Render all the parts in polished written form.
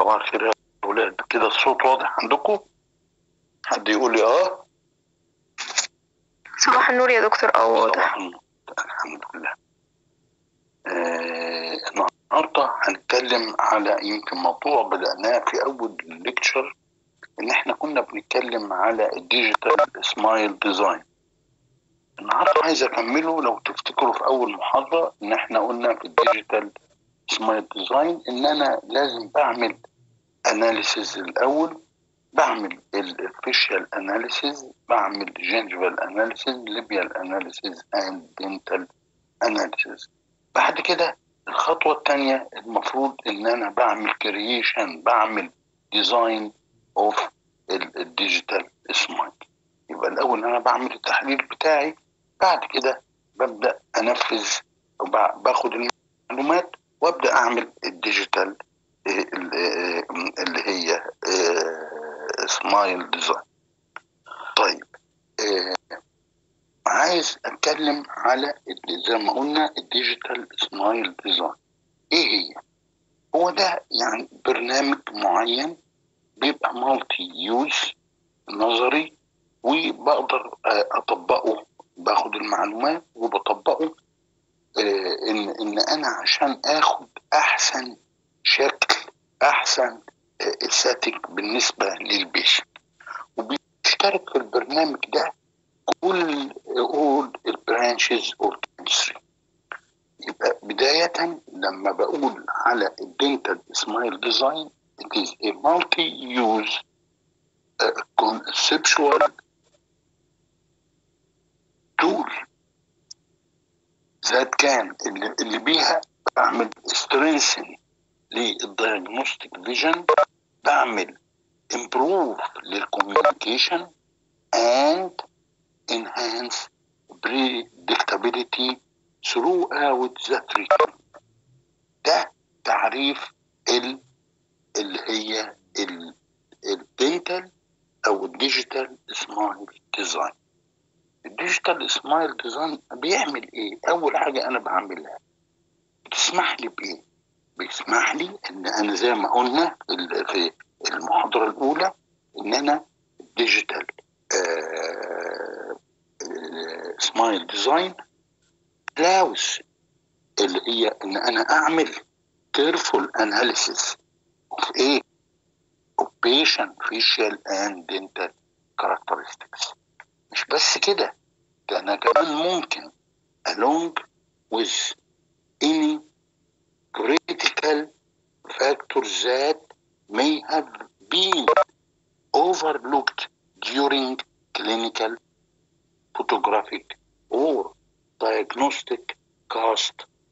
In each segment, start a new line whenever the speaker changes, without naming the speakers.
صباح الخير يا أولاد. كده الصوت واضح عندكم؟ حد يقول لي
صباح النور يا دكتور. واضح.
صباح النور، الحمد لله. النهارده هنتكلم على يمكن موضوع بدأناه في أول ليكتشر، إن إحنا كنا بنتكلم على الديجيتال سمايل ديزاين. النهارده عايز أكمله. لو تفتكروا في أول محاضرة إن إحنا قلنا في الديجيتال سمايل ديزاين إن أنا لازم بعمل أناليسيز الأول، بعمل الفيشيال اناليسيز، بعمل جينجفال اناليسيز، ليبيال اناليسيز اند دنتال اناليسيز. بعد كده الخطوه الثانيه المفروض ان انا بعمل كرييشن، بعمل ديزاين اوف الديجيتال سمايل. يبقى الاول انا بعمل التحليل بتاعي، بعد كده ببدا انفذ باخد المعلومات وابدا اعمل الديجيتال اللي هي سمايل ديزاين. طيب عايز اتكلم على زي ما قلنا الديجيتال سمايل ديزاين. ايه هي؟ هو ده يعني برنامج معين بيبقى مالتي يوز نظري، وبقدر اطبقه، باخد المعلومات وبطبقه ان انا عشان اخد احسن شكل، احسن استاتيك بالنسبه للبيشنت. وبيشترك في البرنامج ده كل البرانشز اوف كيمستري. يبقى بدايه لما بقول على الدنتال سمايل ديزاين it is a multi-use conceptual tool that كان اللي بيها بعمل strengthen للديagnostic vision، بعمل improve للcommunication and enhance predictability throughout the treatment. ده تعريف اللي هي الدنتال او الديجيتال سمايل ديزاين. الديجيتال سمايل ديزاين بيعمل ايه؟ اول حاجه انا بعملها بتسمح لي بايه؟ بيسمح لي ان انا زي ما قلنا في المحاضره الاولى ان انا الديجيتال سمايل ديزاين allows اللي هي ان انا اعمل careful analysis of ايه؟ of patient facial and dental characteristics. مش بس كده، ده انا كمان ممكن along with any critical factors that may have been overlooked during clinical, photographic or diagnostic cost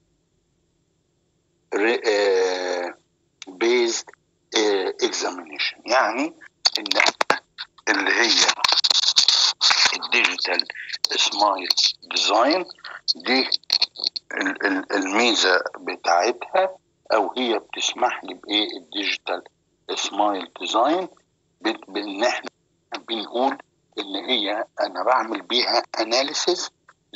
based examination. يعني ان اللي هي الديجيتال سمايل ديزاين دي الميزه بتاعتها، او هي بتسمح لي بايه الديجيتال سمايل ديزاين؟ بان احنا بنقول ان هي انا بعمل بيها اناليسيز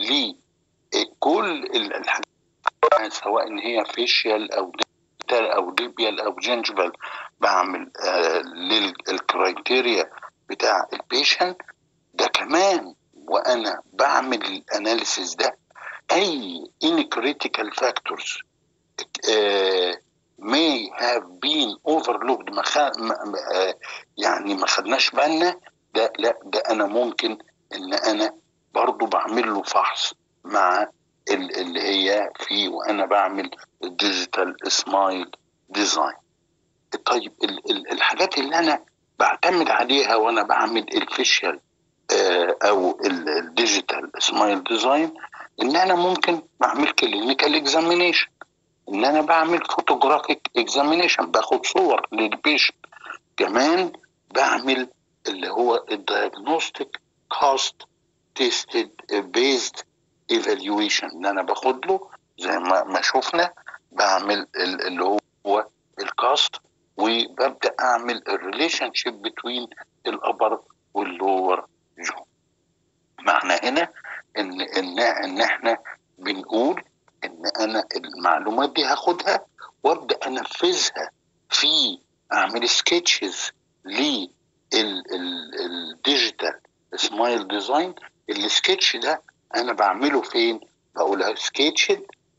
لكل الحاجات، سواء ان هي فيشيال او ديجيتال او ليبيال او جينجفال، بعمل للكرايتيريا بتاع البيشنت ده. كمان وانا بعمل الاناليسيز ده اي any critical factors may have been overlooked، يعني ما خدناش بالنا ده، لا ده انا ممكن ان انا برضو بعمل له فحص مع اللي هي فيه وانا بعمل الديجيتال سمايل ديزاين. طيب الحاجات اللي انا بعتمد عليها وانا بعمل الفيشيال او الديجيتال سمايل ديزاين، ان انا ممكن بعمل كلينيكال اكزامينيشن، ان انا بعمل فوتوغرافيك اكزامينيشن، باخد صور للبيشنت، كمان بعمل اللي هو الدايجنوستيك كوست تيستد بيزد ايفالويشن، ان انا باخد له زي ما شفنا، بعمل اللي هو الكاست، وببدا اعمل الريليشن شيب بتوين الابر واللور جو. معنى هنا ان احنا بنقول ان انا المعلومات دي هاخدها وابدا انفذها في اعمل سكتشز للديجيتال سمايل ديزاين. السكتش ده انا بعمله فين؟ بقولها سكتش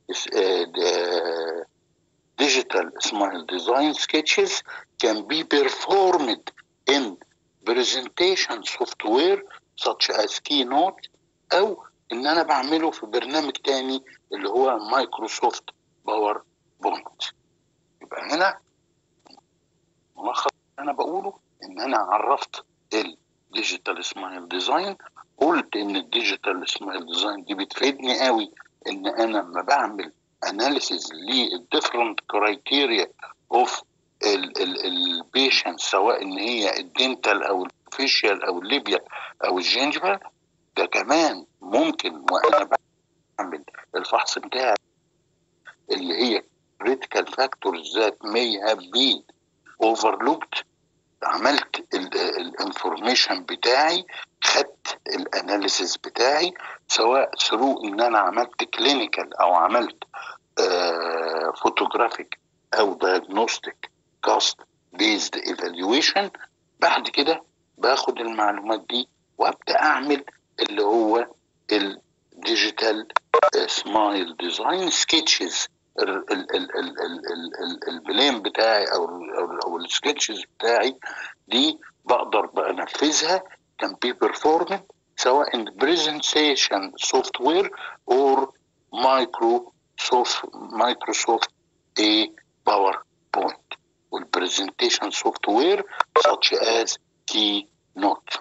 digital smile design sketches can be performed in presentation software such as Keynote، او ان انا بعمله في برنامج تاني اللي هو مايكروسوفت باور بوينت. يبقى هنا ملخص انا بقوله ان انا عرفت الديجيتال سمايل ديزاين، قلت ان الديجيتال سمايل ديزاين دي بتفيدني قوي ان انا لما بعمل اناليسيز للديفرنت كرايتيريا اوف البيشنت، سواء ان هي الدنتال او الفيشيال او الليبيا او الجينجفال. ده كمان ممكن وانا بعمل الفحص بتاعي اللي هي critical factors that may have been overlooked، عملت الانفورميشن بتاعي، خدت الاناليسيس بتاعي، سواء ثرو ان انا عملت كلينيكال او عملت فوتوغرافيك او دايجنوستيك كاست بيزد ايفالويشن. بعد كده باخد المعلومات دي وابدا اعمل اللي هو الديجيتال سمايل ديزاين سكتشز. البلان بتاعي او السكتشز بتاعي دي بقدر بنفذها كان بي بيرفورمد سواء ان برزنتيشن سوفت وير اور مايكروسوفت اي باور بوينت، والبرزنتيشن سوفت وير such as Keynote.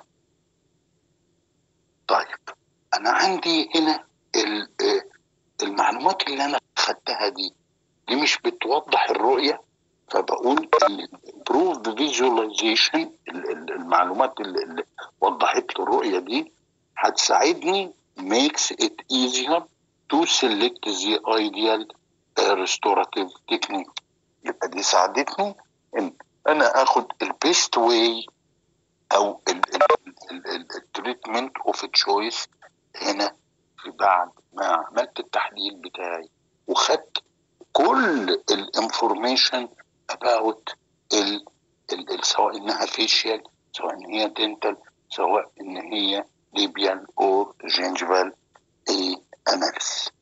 طيب انا عندي هنا المعلومات اللي انا خدتها دي مش بتوضح الرؤية، فبقول ان improved visualization المعلومات اللي وضحت له الرؤية دي هتساعدني makes it easier to select the ideal restorative technique. يبقى دي ساعدتني ان انا اخد البيست واي او التريتمنت اوف تشويس هنا في بعد ما عملت التحليل بتاعي وخدت كل الانفورميشن اباوت سواء انها فيشيال، سواء ان هي دنتال، سواء ان هي ليبيال او جينجفال اناليس.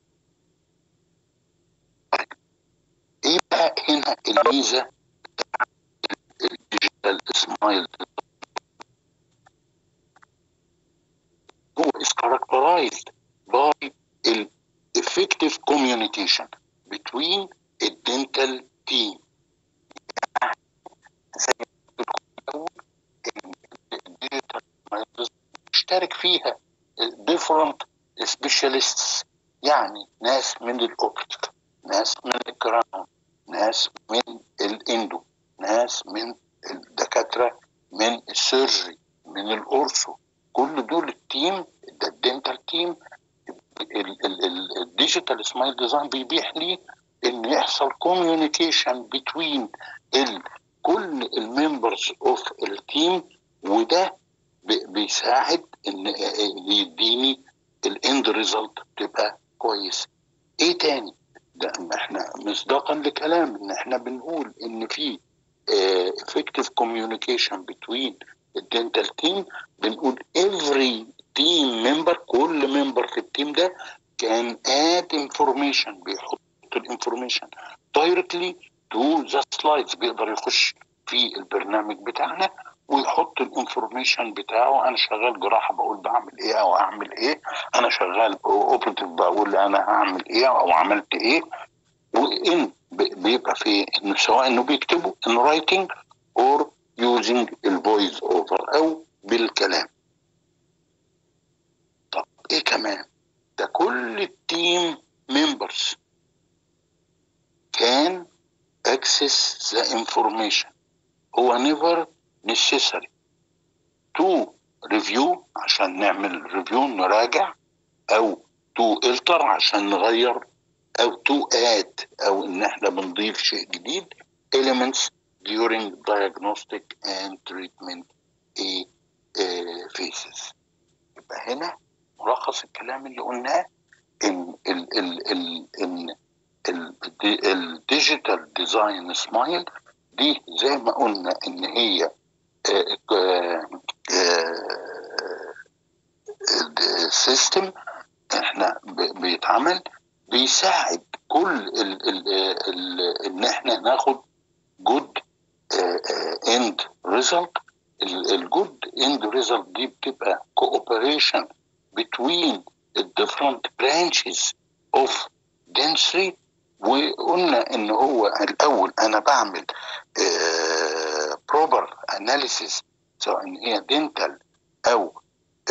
ايه بقى هنا الميزه الديجيتال سمايل؟ هو is characterized by effective communication between a dental team. زي ما الديجيتال اشترك فيها different specialists، يعني ناس من الاوبتيك، ناس من الكراون، ناس من الاندو، ناس من الدكاتره من السيرجري، من الاورثو، كل دول التيم ده الدنتال تيم. الديجيتال سمايل ديزاين بيبيح لي ان يحصل كوميونيكيشن بين كل الممبرز اوف التيم، وده بيساعد ان يديني الاند ريزلت تبقى كويس. ايه تاني؟ ده احنا مصداقا لكلام ان احنا بنقول ان في effective communication between الدنتال تيم، بنقول every team member، كل ممبر في التيم ده كان add information، بيحط الانفورميشن directly to the slides، بيقدر يخش في البرنامج بتاعنا ويحط الانفورميشن بتاعه. انا شغال جراحه بقول بعمل ايه او اعمل ايه، انا شغال اوبريتيف بقول انا هعمل ايه او عملت ايه. وان بيبقى في انه سواء انه بيكتبوا ان رايتنج اور يوزنج الفويس اوفر او بالكلام. طب ايه كمان؟ ده كل التيم ممبرز كان access the information. هو never necessary to review عشان نعمل ريفيو نراجع، او to alter عشان نغير، او to add او ان احنا بنضيف شيء جديد elements during diagnostic and treatment phases. يبقى هنا ملخص الكلام اللي قلناه ان الديجيتال ديزاين سمايل دي زي ما قلنا ان هي سيستم احنا بيتعمل بيساعد كل ان احنا ناخد جود اند ريزلت. الجود اند ريزلت دي بتبقى cooperation between the different branches of dentistry. وقلنا ان هو الاول انا بعمل proper analysis سواء ان هي dental او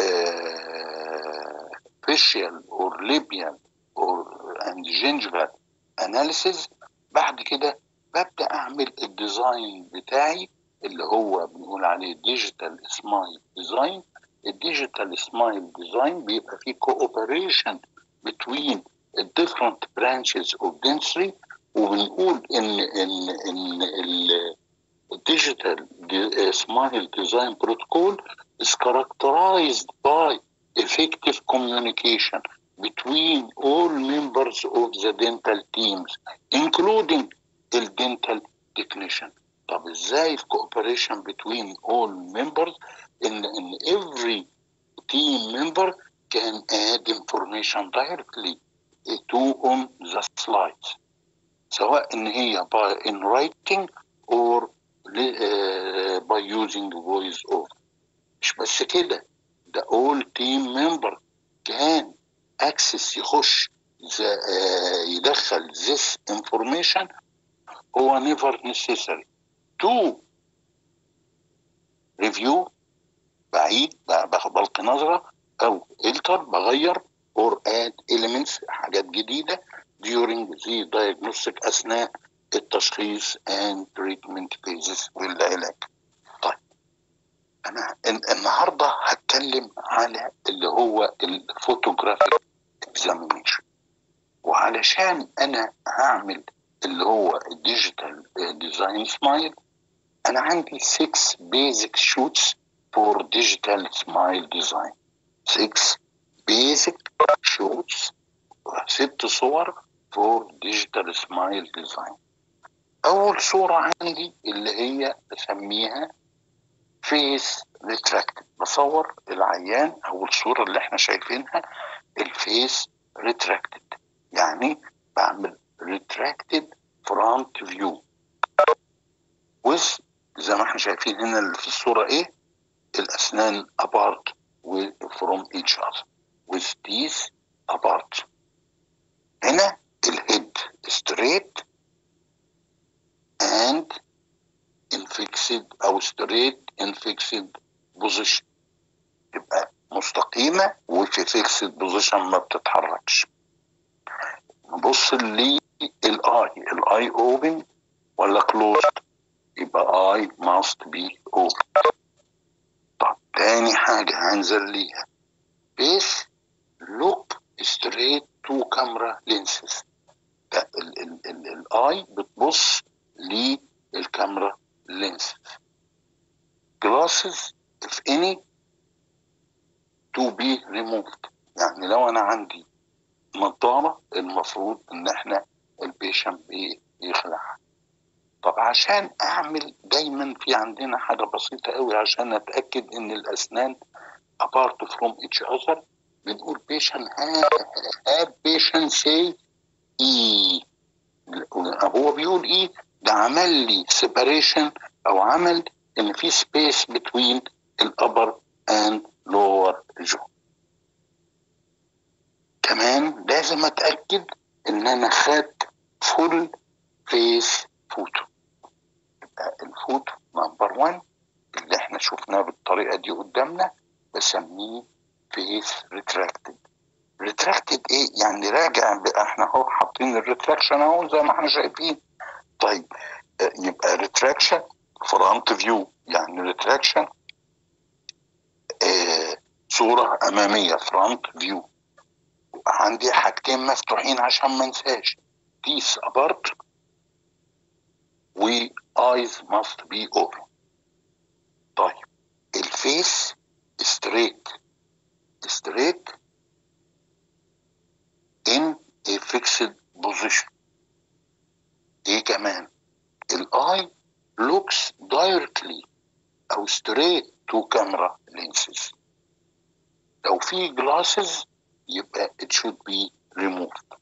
facial or labial or and gingival analysis. بعد كده ببدأ أعمل الديزاين بتاعي اللي هو بنقول عليه ديجيتال سمايل ديزاين. الديجيتال سمايل ديزاين بيبقى فيه cooperation between the different branches of dentistry. وبنقول إن الديجيتال سمايل ديزاين بروتوكول is characterized by effective communication between all members of the dental teams including the dental technician. طب ازاي cooperation between all members in every team member can add information directly to on the slides سواء ان هي by in writing or by using voice over. مش بس كده، ده all team member can access يخش يدخل this information. هو never necessary to review بعيد بلقي نظرة أو alter بغير or add elements حاجات جديدة during the diagnostic أثناء التشخيص and treatment phases والعلاج. طيب أنا النهاردة هتكلم على اللي هو الفوتوغرافيك examination. وعلشان أنا هعمل اللي هو الديجيتال ديزاين سمايل أنا عندي 6 basic shoots for digital smile design. 6 basic shoots 6 صور for digital smile design. أول صورة عندي اللي هي بسميها face retracted. بصور العيان. أول صورة اللي احنا شايفينها الفيس retracted، يعني بعمل retracted front view with زي ما احنا شايفين هنا اللي في الصورة ايه الأسنان apart from each other with teeth apart. هنا الهيد straight and in fixed أو straight in fixed position، تبقى مستقيمة وفي fixed position ما بتتحركش. نبص للآي open ولا closed، يبقى I must be open. طب تاني حاجة هنزل ليها face look straight to camera lenses. الاي بتبص للكاميرا لينس. glasses if any to be removed، يعني لو انا عندي نظارة المفروض ان احنا البيشنت بيخلعها. طب عشان اعمل دايما في عندنا حاجة بسيطة قوي عشان اتأكد ان الاسنان apart from each other بنقول patient have patient say E. هو بيقول ايه ده عمل لي separation او عمل ان في space between الابر and lower jaw. كمان لازم اتأكد ان انا خدت full face photo. يبقى الفوتو نمبر 1 اللي احنا شفناه بالطريقة دي قدامنا بسميه face retracted. retracted ايه يعني راجع، احنا اهو حاطين الريتراكشن اهو زي ما احنا شايفين. طيب يبقى retraction front view يعني retraction صورة امامية front view. عندي حاجتين مفتوحين عشان ما انساش teeth apart و eyes must be open. طيب الفيس straight in a fixed position. ايه كمان الاي looks directly أو straight to camera lenses. لو في glasses يبقى it should be removed.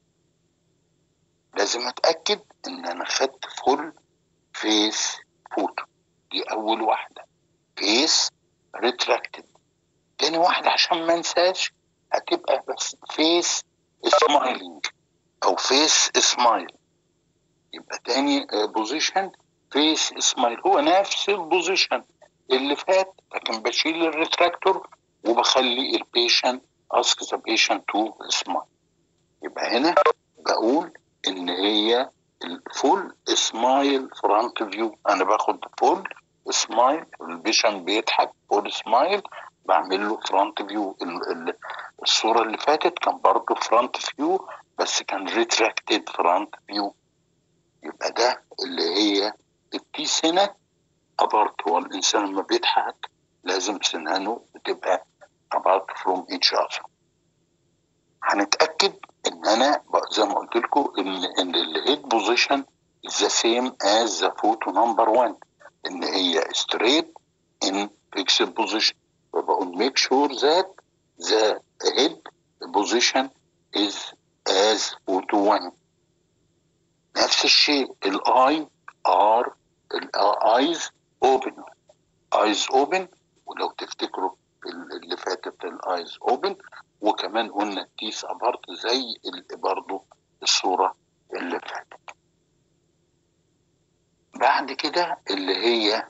لازم أتأكد إن أنا خدت full face photo. دي أول واحدة، face retracted. تاني واحدة عشان ما انساش هتبقى بس face smiling أو face smile. يبقى تاني بوزيشن فيس سمايل، هو نفس البوزيشن اللي فات، لكن بشيل الريتراكتور وبخلي البيشنت اسك ذا بيشنت تو سمايل. يبقى هنا بقول ان هي الفول سمايل فرونت فيو. انا باخد فول سمايل، البيشنت بيضحك فول سمايل، بعمل له فرونت فيو. الصوره اللي فاتت كان برضه فرونت فيو بس كان ريتراكتد فرونت فيو. يبقى ده اللي هي التيس هنا ابارت. هو الانسان لما بيضحك لازم سنانه بتبقى ابارت فروم ايتش اذر. هنتاكد ان انا زي ما قلت لكم ان الهيد بوزيشن ذا سيم از ذا فوتو نمبر 1، ان هي ستريت ان فيكسد بوزيشن. فبقول ميك شور ذات ذا هيد بوزيشن از از فوتو 1. نفس الشيء الاي ار الايز اوبن، ايز اوبن. ولو تفتكروا اللي فاتت الايز اوبن، وكمان قلنا التيس ابارت زي برضه الصوره اللي فاتت. بعد كده اللي هي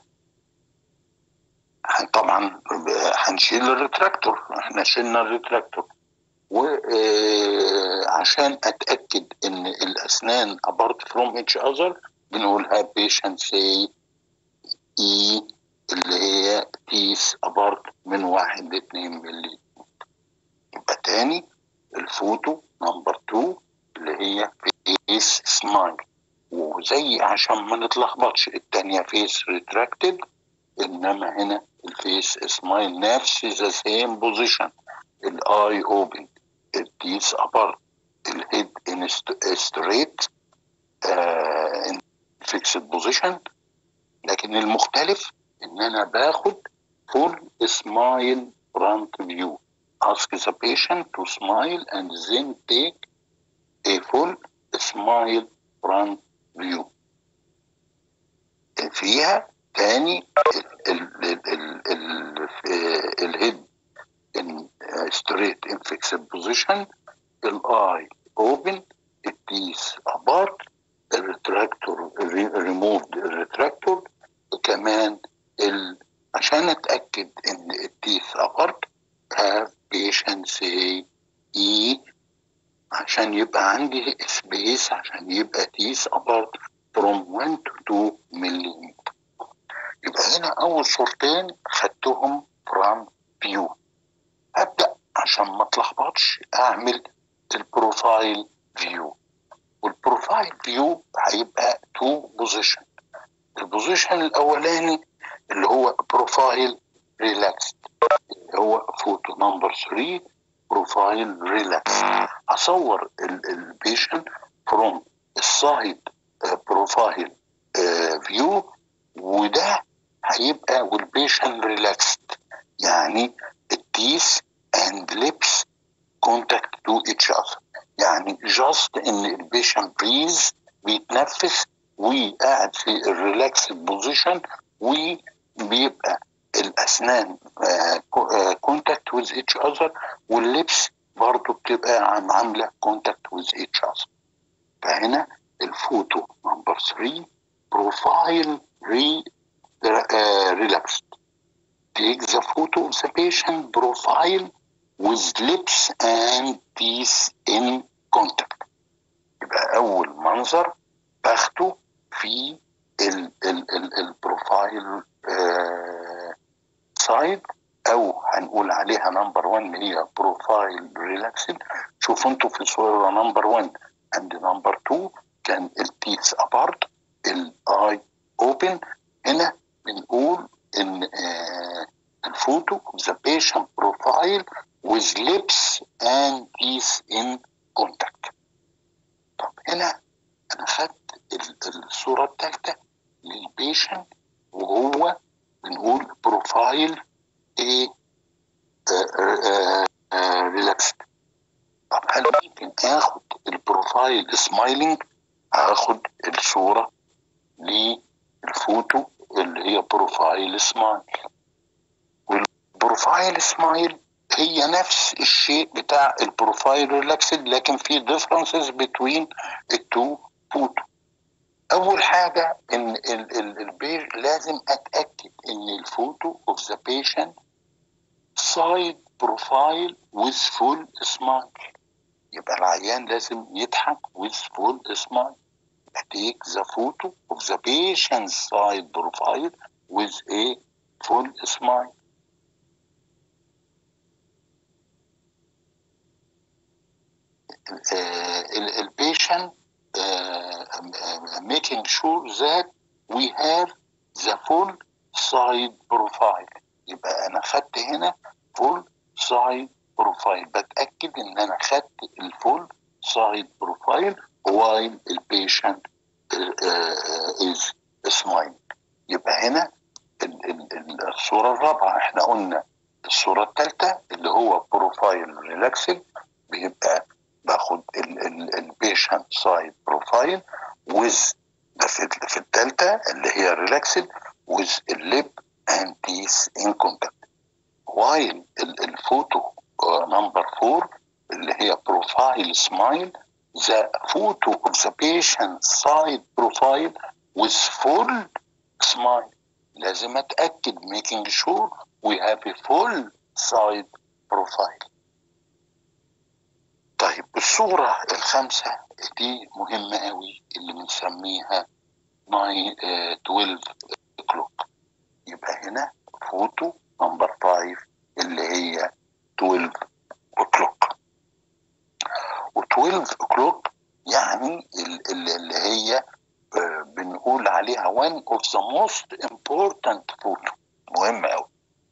طبعا هنشيل الريتراكتور. احنا شلنا الريتراكتور، وعشان اتاكد ان الاسنان apart from each other بنقولها patient say اي اللي هي تيس apart من 1 ل 2 ملي. يبقى تاني الفوتو نمبر 2 اللي هي فيس سمايل، وزي عشان ما نتلخبطش التانية فيس ريتراكتد، انما هنا الفيس سمايل نفس ذا سيم بوزيشن، الاي اوبن، التيس ابارت، الهيد ان ستريت ان فيكسد بوزيشن. لكن المختلف ان انا باخد فول سمايل فرونت فيو. ask the patient to smile and then take a full smile front view. فيها تاني الهيد in straight in fixed position، الاي open، التيس apart، الريتراكتور removed الريتراكتور. كمان عشان اتاكد ان التيس apart have patient say E عشان يبقى عندي سبيس، عشان يبقى تيس apart from 1 to 2 ملم. يبقى هنا اول صورتين خدتهم from view. ابدا عشان ما اتلخبطش اعمل البروفايل فيو. والبروفايل فيو هيبقى 2 بوزيشن. البوزيشن الاولاني اللي هو بروفايل ريلاكس، اللي هو فوتو نمبر 3 بروفايل ريلاكس. اصور البيشنت فروم السايد بروفايل فيو، وده هيبقى والبيشنت ريلاكسد، يعني التيس اند ليبس كونتاكت تو اتش اذر، يعني جاست ان البيشنت بريز بيتنفس وقاعد في الريلاكس بوزيشن، وبيبقى الاسنان كونتاكت ويز اتش اذر، واللبس برضه بتبقى عامله كونتاكت ويز اتش اذر. فهنا الفوتو نمبر 3 بروفايل relaxed. Take the photo of the patient profile with lips and teeth in contact. يبقى أول منظر باخده في البروفايل سايد، أو هنقول عليها نمبر 1 هي بروفايل ريلاكسد. شوفوا انتوا في صورة نمبر 1 and نمبر 2 كان التيث apart، الاي اوبن. هنا بنقول ان الفوتو the patient profile with lips and teeth in contact. طب هنا انا خدت الصورة الثالثة البيشنت وهو بنقول بروفايل ايه ريلاكسد. طب هل ممكن اخد البروفايل سمايلنج؟ هاخد الصوره للفوتو اللي هي بروفايل سمايل، والبروفايل سمايل هي نفس الشيء بتاع البروفايل ريلاكسد، لكن في differences between التو فوتو. اول حاجه ان لازم اتاكد ان الفوتو اوف ذا بيشنت سايد بروفايل with full smile. يبقى العيان لازم يضحك with full smile. take the photo of the patient's side profile with a full smile. البيشنت making sure that we have the full side profile. يبقى انا خدت هنا full side profile، بتاكد ان انا خدت الفول side profile while البيشنت is smiling. يبقى هنا الصوره الرابعه احنا قلنا الصوره الثالثه اللي هو بروفايل ريلاكسنج، بيبقى باخد البيشنت سايد بروفايل ويز في الثالثه اللي هي ريلاكسد ويز الليب اند تيث ان كونتاكت. وايل الفوتو نمبر 4 اللي هي بروفايل سمايل، ذا فوتو اوف ذا بيشنت سايد بروفايل ويز فول سمايل. لازم اتاكد making sure we have a full side profile. طيب الصورة الخامسة دي مهمة قوي اللي بنسميها 12 o'clock. يبقى هنا فوتو نمبر 5 اللي هي 12 o'clock. و12 o'clock يعني اللي هي بنقول عليها one of the most important photo. مهمة قوي.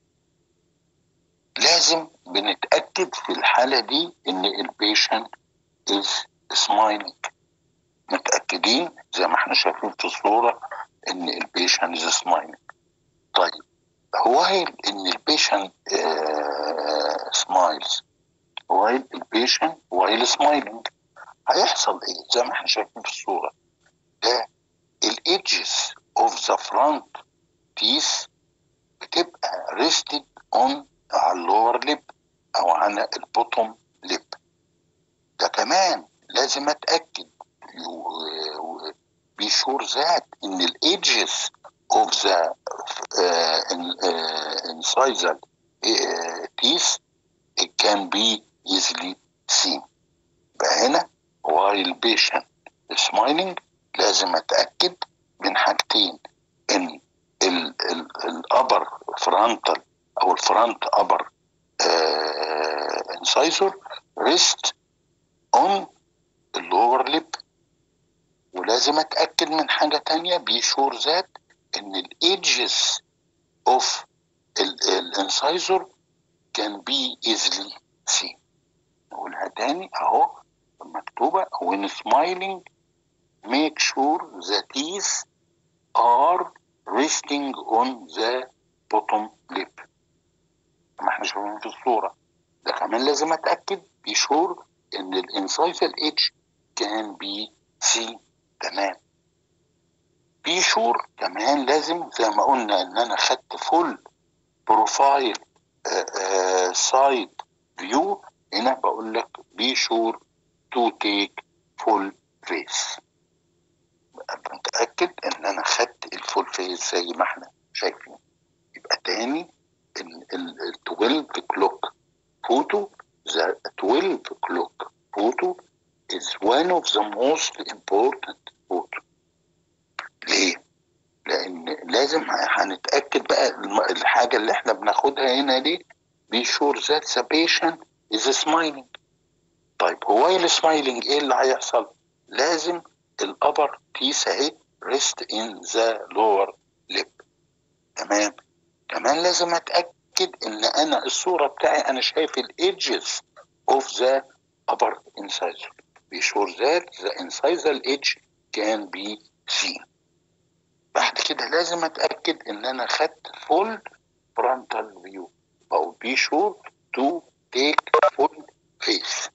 لازم بنتأكد في الحالة دي ان البيشنت is smiling. متأكدين زي ما احنا شايفين في الصورة ان البيشنت is smiling. طيب while ان البيشنت smiles while البيشنت while smiling هيحصل ايه؟ زي ما احنا شايفين في الصورة ده الإيدجز of the front teeth بتبقى rested on على اللور ليب او على البوتوم ليب. ده كمان لازم اتاكد be sure that ان الايدجز of the incisal teeth it can be easily seen. يبقى هنا while patient smiling لازم اتاكد من حاجتين، ان الابر فرونتال او الفرونت ابر incisor rest on اللور ليب، ولازم اتاكد من حاجه تانية be sure that ان الايدجز اوف الانسايزور can be easily seen. نقولها تاني اهو مكتوبه when smiling make sure the teeth are resting on the bottom lip. ما احنا شايفين في الصوره ده كمان لازم اتاكد be sure ان الانسايزال edge can be seen. تمام. be sure كمان لازم زي ما قلنا ان انا خدت فول بروفايل سايد فيو، هنا بقول لك be sure to take full face. متاكد ان انا خدت الفول فيس زي ما احنا شايفين. يبقى تاني ال 12 o'clock photo, the 12 o'clock photo is one of the most important photo. ليه؟ لان لازم هنتاكد بقى الحاجه اللي احنا بناخدها هنا دي be sure that the patient is smiling. طيب هو السمايلنج ايه اللي هيحصل؟ لازم الابر تيس اهي rest in the lower lip. تمام. كمان لازم اتاكد ان انا الصوره بتاعي انا شايف الايدجز of the upper incisor. be sure that the incisal edge can be seen. بعد كده لازم اتاكد ان انا خدت فول فرونتال فيو، او بي شور تو تيك فول فيس.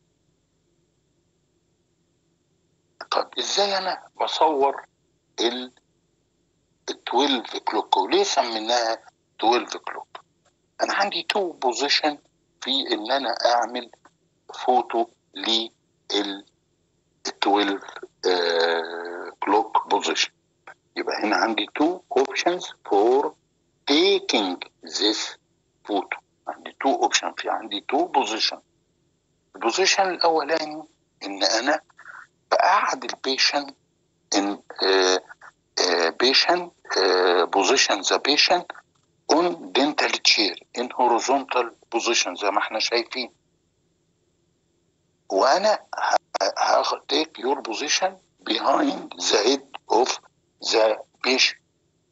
طب ازاي انا بصور ال 12 كلوك، وليه سميناها 12 كلوك؟ انا عندي تو بوزيشن في ان انا اعمل فوتو لل 12 كلوك بوزيشن. يبقى هنا عندي two options for taking this photo. عندي two options، في عندي two position. البوزيشن الاولاني ان انا بقعد البيشنت in patient position the patient on dental chair in horizontal position زي ما احنا شايفين، وانا هاخد take your position behind the head of the patient.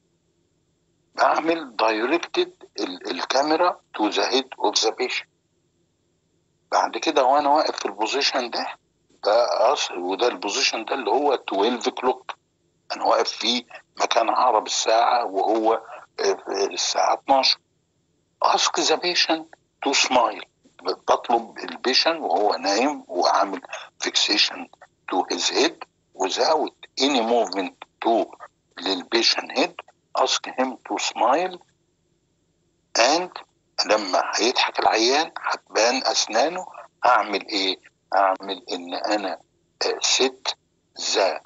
بعمل directed الكاميرا to the head of the patient. بعد كده وانا واقف في البوزيشن ده وده البوزيشن ده اللي هو 12 كلوك، انا واقف في مكان عقرب الساعه وهو الساعه 12. ask the patient to smile. بطلب البيشن وهو نايم وعامل fixation to his head without any movement to للبيشن head. ask him to smile and لما هيضحك العيان هتبان اسنانه. هعمل ايه؟ هعمل ان انا set the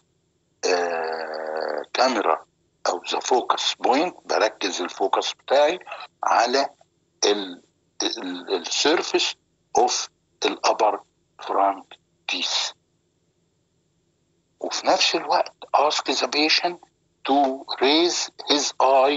كاميرا او ذا فوكس بوينت، بركز الفوكس بتاعي على السيرفيس اوف الابر فرونت تيث. وفي نفس الوقت ask the patient to raise his eye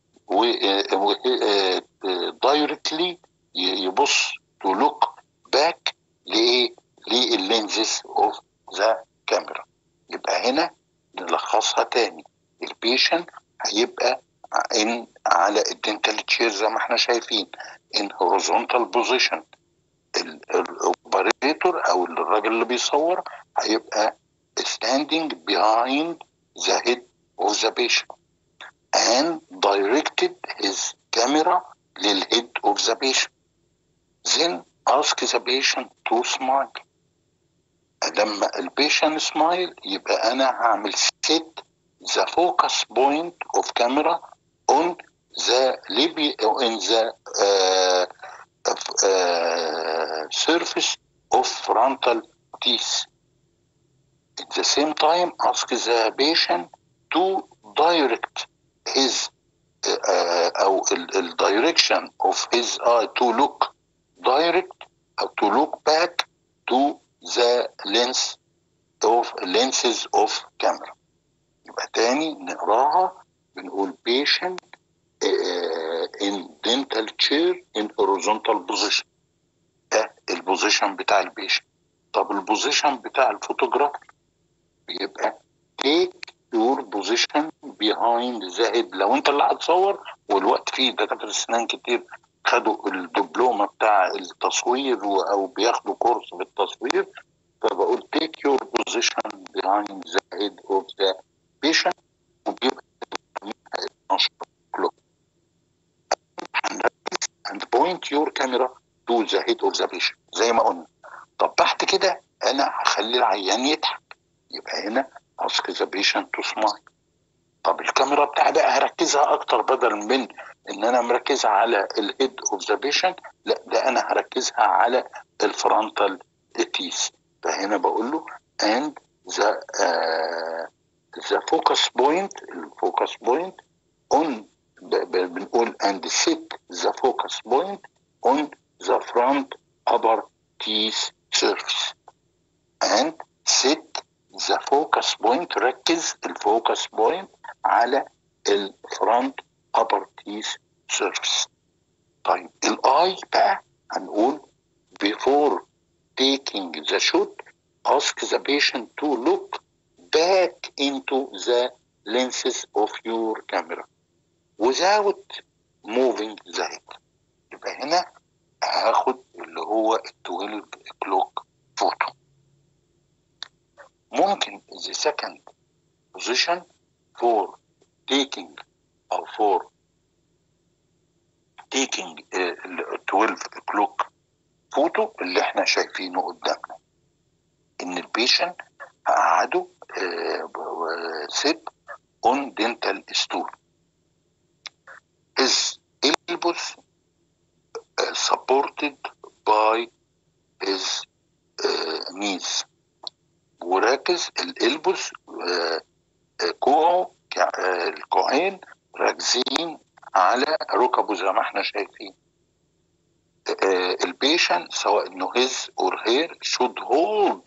directly، يبص to look back لللينزز اوف ذا كاميرا. يبقى هنا نلخصها تاني، البيشنت هيبقى على الدنتال تشير زي ما احنا شايفين in horizontal position. الاوبريتور او الراجل اللي بيصور هيبقى standing behind the head of the patient and directed his camera للhead of the patient. Then ask the patient to smile. لما البيشنت سمايل يبقى انا هعمل set the focus point of camera on the surface of frontal teeth. At the same time ask the patient to direct his او direction of his eye to look direct or to look back to the lenses of camera. يبقى تاني نقراها، بنقول patient in dental chair in horizontal position. ده البوزيشن بتاع البيشنت. طب البوزيشن بتاع الفوتوغرافر بيبقى take your position behind the head. لو انت اللي هتصور، والوقت فيه دكاتره اسنان كتير خدوا الدبلومه بتاع التصوير او بياخدوا كورس في التصوير، فبقول take your position behind the head of the patient وبيبقى 12 كلوك and point your camera to the head of the patient زي ما قلنا. طب بعد كده انا هخلي العيان يضحك، يبقى هنا ask the patient to smile. طب الكاميرا بتاعي بقى هركزها اكتر، بدل من ان انا مركزها على الهيد اوف ذا بيشنت، لا ده انا هركزها على الفرونتال تيث. فهنا بقول له and the focus point on بنقول and set the focus point on the front upper teeth surface and set the focus point. ركز الفوكس بوينت على الفرونت upper teeth surface. طيب الاي بقى هنقول before taking the shot ask the patient to look back into the lenses of your camera without moving the head. يبقى هنا هاخد اللي هو 12 كلوك فوتو. ممكن the second position for taking او for taking 12 o'clock فوتو اللي احنا شايفينه قدامنا، ان البيشنت قعدوا sit on dental stool. His elbows supported by his knees. وركز الالبوس كوعه الكوعين راكزين على ركبه زي ما احنا شايفين. البيشنت سواء انه his or her should hold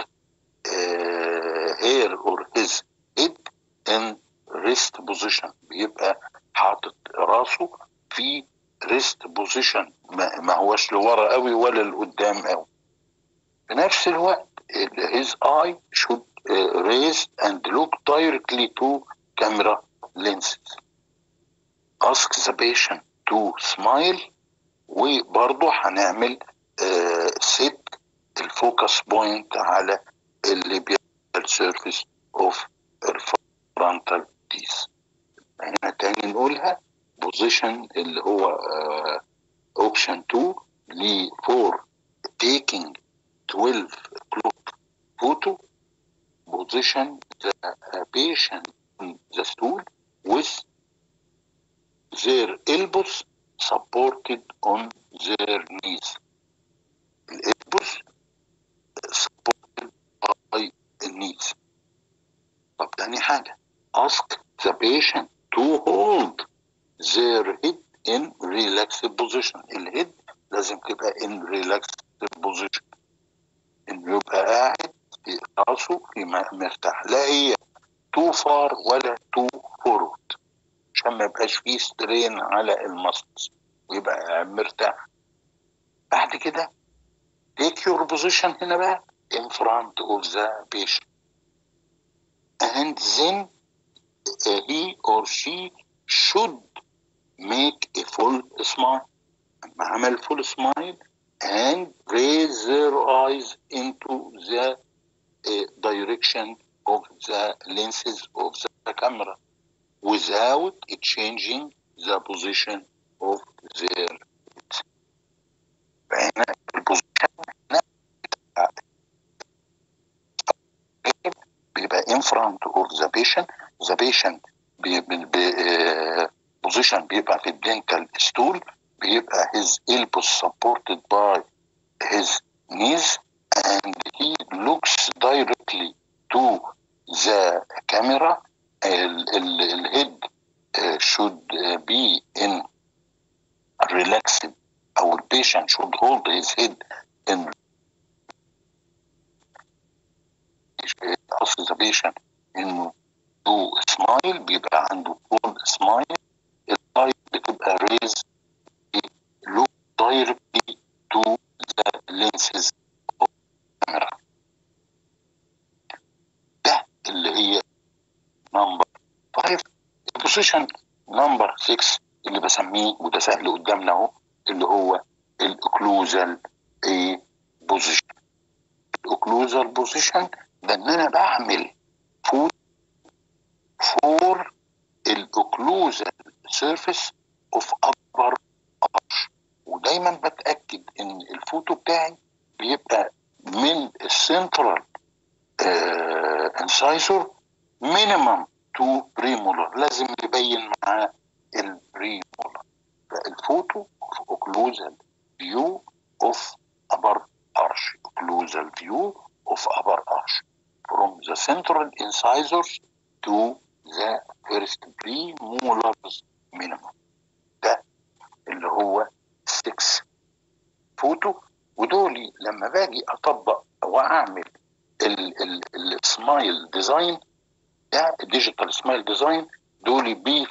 her or his head in rest position. بيبقى حاطط راسه في rest position، ما هوش لورا قوي ولا لقدام قوي. في نفس الوقت his eye should raise and look directly to camera lenses. Ask the patient to smile. وبرضه هنعمل set الفوكس بوينت على الليبيال سيرفيس اوف الفرونتال تيث. هنا تاني نقولها بوزيشن اللي هو اوبشن 2 ل for taking 12 o'clock photo. Position the patient on the stool with their elbows supported on their knees. الelbows supported by the knees. طب تاني حاجة ask the patient to hold their head in relaxed position. الهيد لازم تبقى in relaxed position، انه يبقى قاعد في راسه في مرتاح، لا هي تو فار ولا تو فورورد، عشان ما يبقاش فيه سترين على المسلز ويبقى مرتاح. بعد كده take your position هنا بقى in front of the patient and then he or she should make a full smile. لما عمل full smile and raise their eyes into the direction of the lenses of the camera without changing the position of their head. فهنا البوزيشن بيبقى in front of the patient. the patient position بيبقى في الدنتال ستول، بيبقى his elbows supported by his knees and he looks directly to the camera. الهيد should be in relaxed او البيشنت should hold his head in ask the patient انه to smile، بيبقى عنده full smile. اللايت بتبقى raised look directly to the lenses of the camera. ده اللي هي نمبر 5. البوزيشن نمبر 6 اللي بسميه وده سهل قدامنا اهو اللي هو الاوكلوزال بوزيشن. الاوكلوزال بوزيشن ده ان انا بعمل فوت فور الاوكلوزال سيرفيس اوف ابر ارش، ودايما بتاكد ان الفوتو بتاعي بيبقى من السنترال انسايزور مينيمم تو بريمولر، لازم يبين معاه البريمولر. فالفوتو اوف اوكلوزال فيو اوف ابر ارش، اوكلوزال فيو اوف ابر ارش from the central incisors to the first premolars minimum. ده اللي هو 6 فوتو. ودولي لما باجي اطبق او اعمل السمايل ديزاين ده الديجيتال سمايل ديزاين، دولي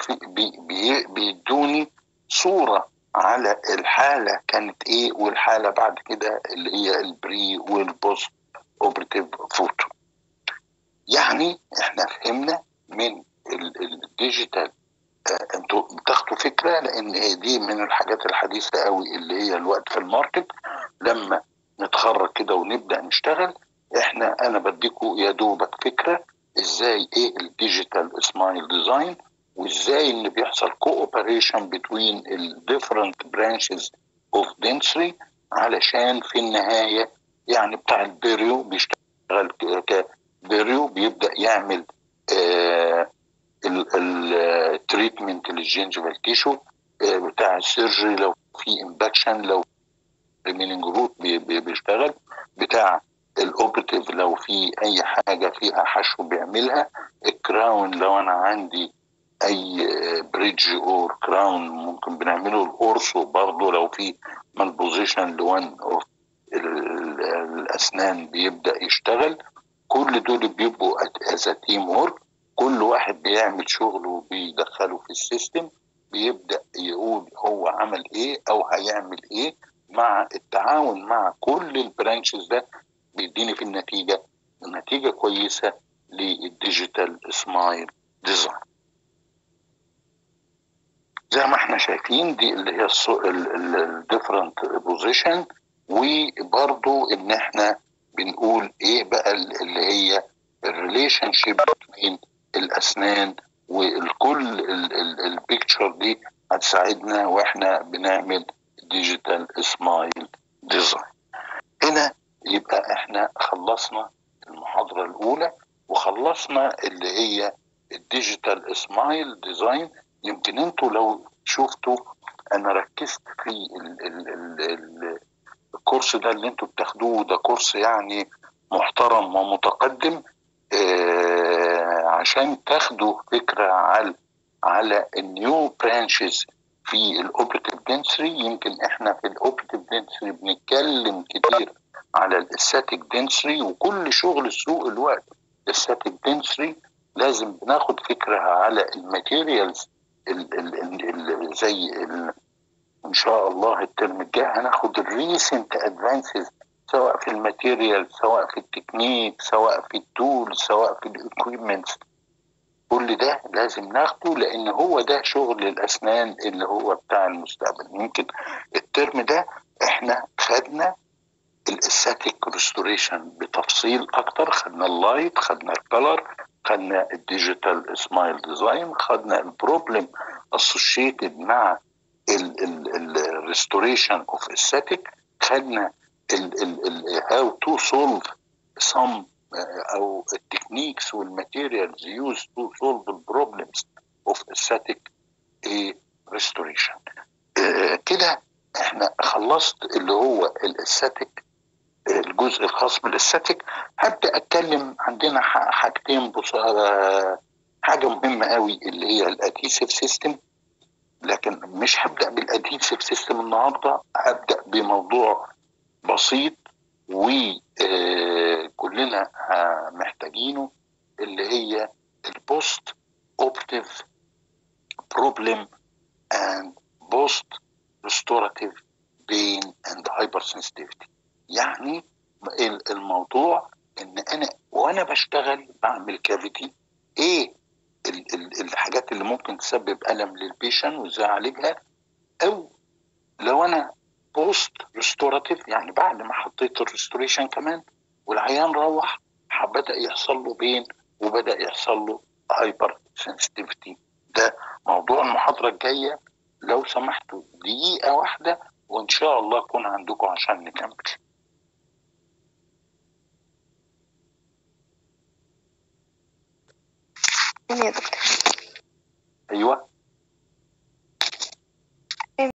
بيدوني صورة على الحالة كانت ايه والحالة بعد كده اللي هي البري والبوست اوبريتيف فوتو. يعني احنا فهمنا من الديجيتال انتوا بتاخدوا فكرة، لان هي دي من الحاجات الحديثة قوي اللي هي الوقت في الماركت. لما نتخرج كده ونبدأ نشتغل انا بديكوا يا دوبك فكرة ازاي ايه الديجيتال سمايل ديزاين وازاي ان بيحصل كوبريشن بين الديفرنت برانشز اوف dentistry، علشان في النهايه يعني بتاع البيريو بيشتغل كبيريو، بيبدا يعمل التريتمنت للجينجيفال تيشو، بتاع السيرجري لو في امباكشن، لو ريميننج روت بيشتغل، بتاع الاوبريتيف لو في اي حاجه فيها حشو بيعملها، الكراون لو انا عندي اي بريدج اور كراون ممكن بنعمله، الاورسو برضه لو في مالبوزيشن لون اوف الاسنان بيبدا يشتغل. كل دول بيبقوا از تيم وورك، كل واحد بيعمل شغله وبيدخله في السيستم، بيبدا يقول هو عمل ايه او هيعمل ايه، مع التعاون مع كل البرانشز ده بيديني في النتيجه كويسه للديجيتال سمايل ديزاين. زي ما احنا شايفين دي اللي هي الديفرنت بوزيشن، وبرضو ان احنا بنقول ايه بقى اللي هي الريليشن شيب بين الاسنان، والكل البيكتشر دي هتساعدنا واحنا بنعمل ديجيتال سمايل ديزاين. هنا يبقى احنا خلصنا المحاضرة الاولى وخلصنا اللي هي الديجيتال سمايل ديزاين. يمكن انتوا لو شفتوا انا ركزت في الكورس ده اللي انتوا بتاخدوه، ده كورس يعني محترم ومتقدم، عشان تاخدوا فكرة على النيو برانشز في الاوبريتيف دنسري. يمكن احنا في الاوبريتيف دنسري بنتكلم كتير على الاستاتيك دنسري، وكل شغل السوق الوقت الاستاتيك دنسري لازم بناخد فكرة على الماتيريالز زي ان شاء الله الترم الجاي هناخد الريسنت ادفانسز، سواء في الماتيريال، سواء في التكنيك، سواء في التول، سواء في الاكويبمنتس. كل ده لازم ناخده لان هو ده شغل الاسنان اللي هو بتاع المستقبل. يمكن الترم ده احنا خدنا الاستاتيك ريستوريشن بتفصيل اكتر، خدنا اللايت، خدنا الكلر، خدنا الديجيتال سمايل ديزاين، خدنا البروبلم اسوشيتد مع الريستوريشن اوف استاتيك، خدنا هاو تو سولف سم او التكنيكس والماتيريالز يوز تو سولف البروبلمز اوف استاتيك ريستوريشن. كده احنا خلصت اللي هو الاستاتيك، الجزء الخاص بالاستاتيك. هبدا اتكلم عندنا حاجتين حاجه مهمه قوي اللي هي الادهيسيف سيستم، لكن مش هبدا بالادهيسيف سيستم النهارده، هبدا بموضوع بسيط وكلنا محتاجينه، اللي هي البوست اوبتيف بروبلم اند بوست ريستوراتيف بين اند هايبر سنسيتيفيتي. يعني الموضوع ان انا وانا بشتغل بعمل كافيتي، ايه الحاجات اللي ممكن تسبب الم للبيشن وازاي اعالجها، او لو انا بوست ريستوراتيف يعني بعد ما حطيت الريستوريشن كمان والعيان روح بدا يحصل له بين وبدا يحصل له هايبر سنسيتيفيتي. ده موضوع المحاضره الجايه، لو سمحتوا دقيقه واحده وان شاء الله اكون عندكم عشان نكمل.
يا دكتور.
ايوه